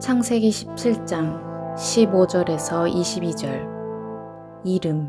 창세기 17장 15절에서 22절. 이름.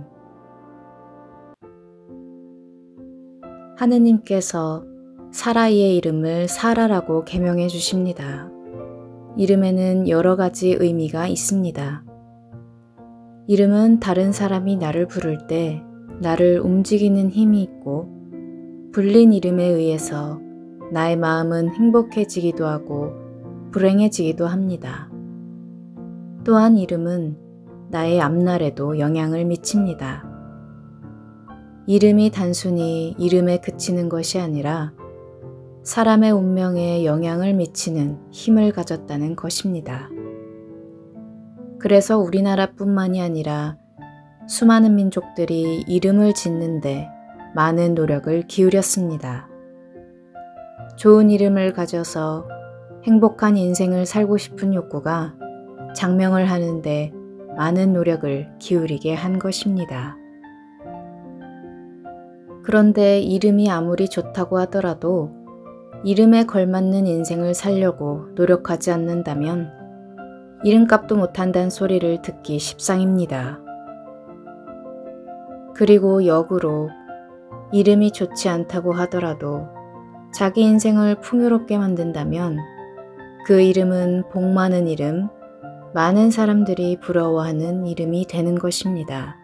하느님께서 사라이의 이름을 사라라고 계명해 주십니다. 이름에는 여러 가지 의미가 있습니다. 이름은 다른 사람이 나를 부를 때 나를 움직이는 힘이 있고, 불린 이름에 의해서 나의 마음은 행복해지기도 하고 불행해지기도 합니다. 또한 이름은 나의 앞날에도 영향을 미칩니다. 이름이 단순히 이름에 그치는 것이 아니라 사람의 운명에 영향을 미치는 힘을 가졌다는 것입니다. 그래서 우리나라뿐만이 아니라 수많은 민족들이 이름을 짓는데 많은 노력을 기울였습니다. 좋은 이름을 가져서 행복한 인생을 살고 싶은 욕구가 장명을 하는데 많은 노력을 기울이게 한 것입니다. 그런데 이름이 아무리 좋다고 하더라도 이름에 걸맞는 인생을 살려고 노력하지 않는다면 이름값도 못한다는 소리를 듣기 십상입니다. 그리고 역으로 이름이 좋지 않다고 하더라도 자기 인생을 풍요롭게 만든다면 그 이름은 복 많은 이름, 많은 사람들이 부러워하는 이름이 되는 것입니다.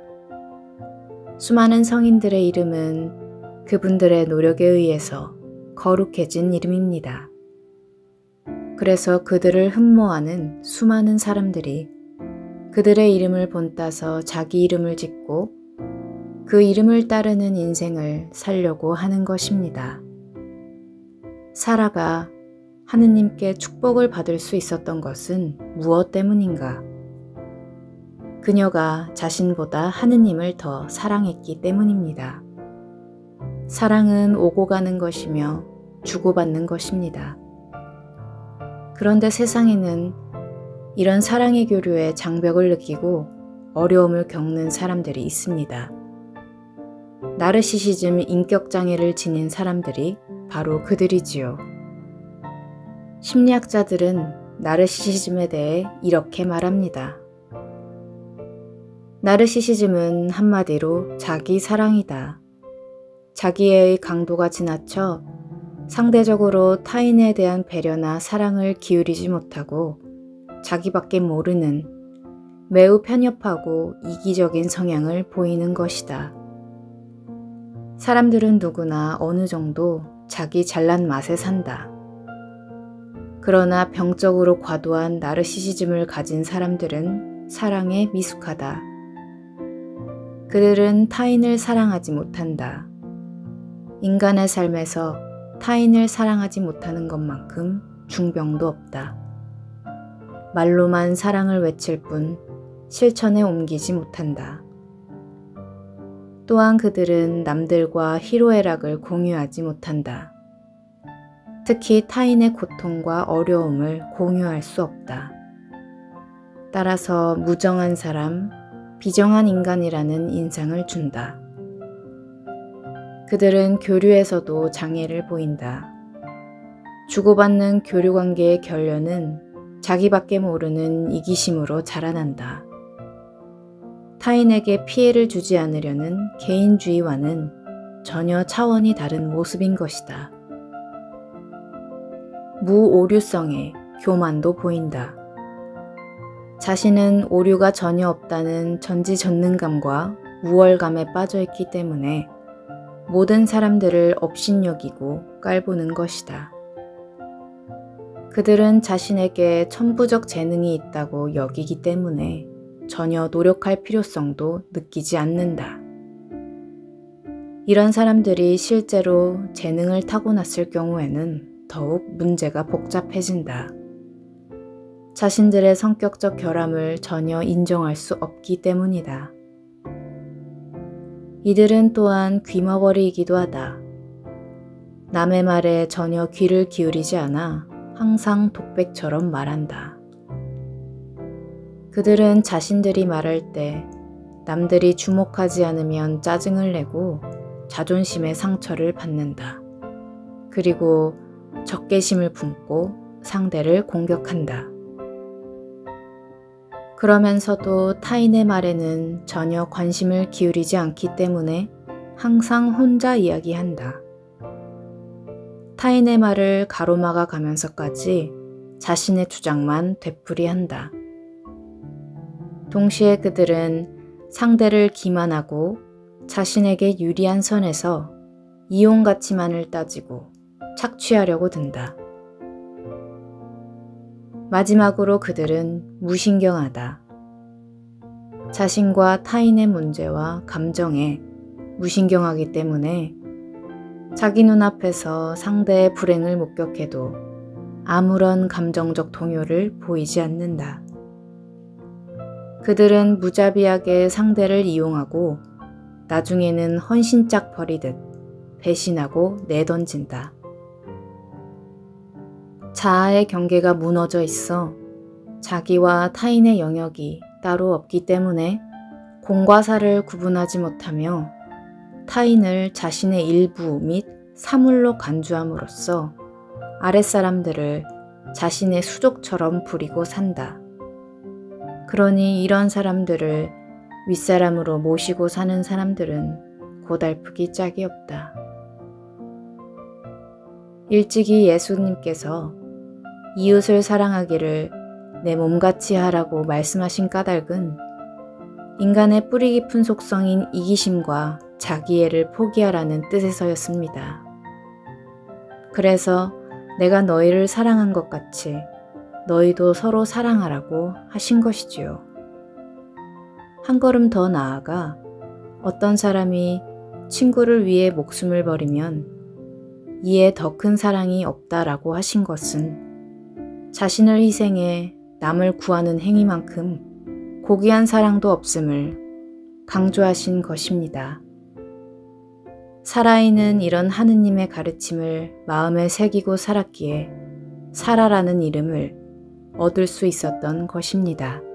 수많은 성인들의 이름은 그분들의 노력에 의해서 거룩해진 이름입니다. 그래서 그들을 흠모하는 수많은 사람들이 그들의 이름을 본따서 자기 이름을 짓고 그 이름을 따르는 인생을 살려고 하는 것입니다. 사라가 하느님께 축복을 받을 수 있었던 것은 무엇 때문인가? 그녀가 자신보다 하느님을 더 사랑했기 때문입니다. 사랑은 오고 가는 것이며 주고받는 것입니다. 그런데 세상에는 이런 사랑의 교류에 장벽을 느끼고 어려움을 겪는 사람들이 있습니다. 나르시시즘 인격장애를 지닌 사람들이 바로 그들이지요. 심리학자들은 나르시시즘에 대해 이렇게 말합니다. 나르시시즘은 한마디로 자기 사랑이다. 자기애의 강도가 지나쳐 상대적으로 타인에 대한 배려나 사랑을 기울이지 못하고 자기밖에 모르는 매우 편협하고 이기적인 성향을 보이는 것이다. 사람들은 누구나 어느 정도 자기 잘난 맛에 산다. 그러나 병적으로 과도한 나르시시즘을 가진 사람들은 사랑에 미숙하다. 그들은 타인을 사랑하지 못한다. 인간의 삶에서 타인을 사랑하지 못하는 것만큼 중병도 없다. 말로만 사랑을 외칠 뿐 실천에 옮기지 못한다. 또한 그들은 남들과 희로애락을 공유하지 못한다. 특히 타인의 고통과 어려움을 공유할 수 없다. 따라서 무정한 사람, 비정한 인간이라는 인상을 준다. 그들은 교류에서도 장애를 보인다. 주고받는 교류관계의 결연은 자기밖에 모르는 이기심으로 자라난다. 타인에게 피해를 주지 않으려는 개인주의와는 전혀 차원이 다른 모습인 것이다. 무오류성의 교만도 보인다. 자신은 오류가 전혀 없다는 전지전능감과 우월감에 빠져있기 때문에 모든 사람들을 업신여기고 깔보는 것이다. 그들은 자신에게 천부적 재능이 있다고 여기기 때문에 전혀 노력할 필요성도 느끼지 않는다. 이런 사람들이 실제로 재능을 타고났을 경우에는 더욱 문제가 복잡해진다. 자신들의 성격적 결함을 전혀 인정할 수 없기 때문이다. 이들은 또한 귀머거리이기도 하다. 남의 말에 전혀 귀를 기울이지 않아 항상 독백처럼 말한다. 그들은 자신들이 말할 때 남들이 주목하지 않으면 짜증을 내고 자존심의 상처를 받는다. 그리고 적개심을 품고 상대를 공격한다. 그러면서도 타인의 말에는 전혀 관심을 기울이지 않기 때문에 항상 혼자 이야기한다. 타인의 말을 가로막아 가면서까지 자신의 주장만 되풀이한다. 동시에 그들은 상대를 기만하고 자신에게 유리한 선에서 이용 가치만을 따지고 착취하려고 든다. 마지막으로 그들은 무신경하다. 자신과 타인의 문제와 감정에 무신경하기 때문에 자기 눈앞에서 상대의 불행을 목격해도 아무런 감정적 동요를 보이지 않는다. 그들은 무자비하게 상대를 이용하고 나중에는 헌신짝 버리듯 배신하고 내던진다. 자아의 경계가 무너져 있어 자기와 타인의 영역이 따로 없기 때문에 공과 사를 구분하지 못하며 타인을 자신의 일부 및 사물로 간주함으로써 아랫사람들을 자신의 수족처럼 부리고 산다. 그러니 이런 사람들을 윗사람으로 모시고 사는 사람들은 고달프기 짝이 없다. 일찍이 예수님께서 이웃을 사랑하기를 내 몸같이 하라고 말씀하신 까닭은 인간의 뿌리 깊은 속성인 이기심과 자기애를 포기하라는 뜻에서였습니다. 그래서 내가 너희를 사랑한 것 같이 너희도 서로 사랑하라고 하신 것이지요. 한 걸음 더 나아가 어떤 사람이 친구를 위해 목숨을 버리면 이에 더 큰 사랑이 없다라고 하신 것은 자신을 희생해 남을 구하는 행위만큼 고귀한 사랑도 없음을 강조하신 것입니다. 사라이는 이런 하느님의 가르침을 마음에 새기고 살았기에 사라라는 이름을 얻을 수 있었던 것입니다.